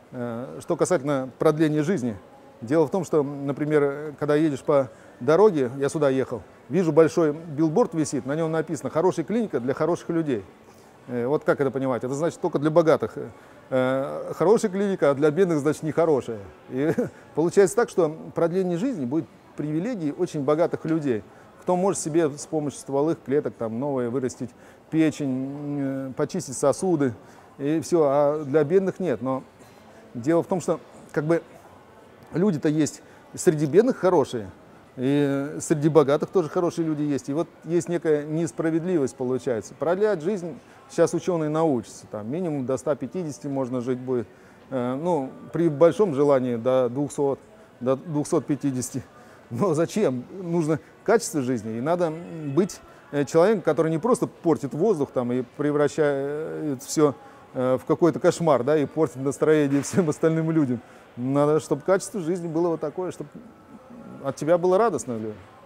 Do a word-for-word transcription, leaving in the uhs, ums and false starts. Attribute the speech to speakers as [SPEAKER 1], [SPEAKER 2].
[SPEAKER 1] Что касательно продления жизни. Дело в том, что, например, когда едешь по дороге, я сюда ехал, вижу большой билборд висит, на нем написано «Хорошая клиника для хороших людей». Вот как это понимать? Это значит только для богатых. Хорошая клиника, а для бедных, значит, нехорошая. И получается так, что продление жизни будет привилегией очень богатых людей. Кто может себе с помощью стволовых клеток там, новые вырастить печень, почистить сосуды, и все, а для бедных нет. Но дело в том, что как бы люди-то есть среди бедных хорошие, и среди богатых тоже хорошие люди есть. И вот есть некая несправедливость получается. Продлять жизнь сейчас ученые научатся. Там, минимум до ста пятидесяти можно жить будет. Ну, при большом желании до двухсот, до двухсот пятидесяти. Но зачем? Нужно качество жизни. И надо быть человеком, который не просто портит воздух там, и превращает все в какой-то кошмар, да, и портит настроение всем остальным людям. Надо, чтобы качество жизни было вот такое, чтобы от тебя было радостно.